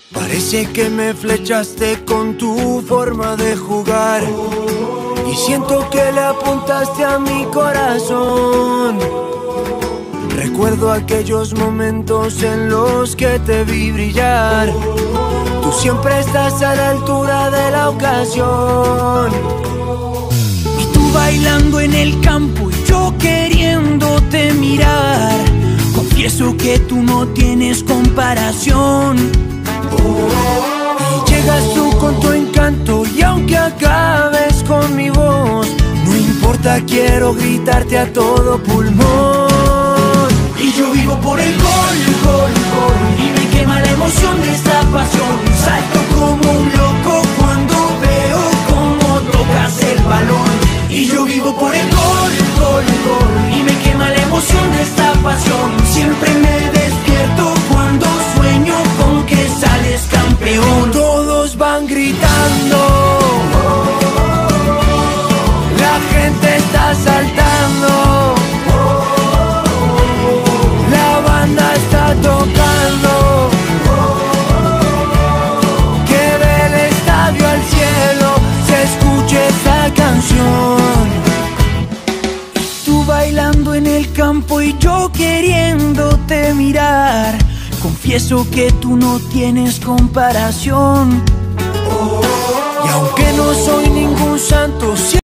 Parece que me flechaste con tu forma de jugar y siento que le apuntaste a mi corazón. Recuerdo aquellos momentos en los que te vi brillar. Tú siempre estás a la altura de la ocasión. Y tú bailando en el campo y yo queriéndote mirar. Confieso que tú no tienes comparación. Y llegas tú con tu encanto y aunque acabes con mi voz, no importa, quiero gritarte a todo pulmón. Y yo vivo por el gol, gol, gol, y me quema la emoción de esta pasión. Salto como un loco cuando veo cómo tocas el balón. Y yo vivo por el gol, gol, gol, y me quema la emoción de esta pasión. Siempre me despierto cuando sueño con que sales campeón. Todos van gritando, la gente está saltando, la banda está tocando, que del estadio al cielo se escuche esta canción. Tú bailando en el campo y yo queriéndote mirar. Confieso que tú no tienes comparación. Y aunque no soy ningún santo,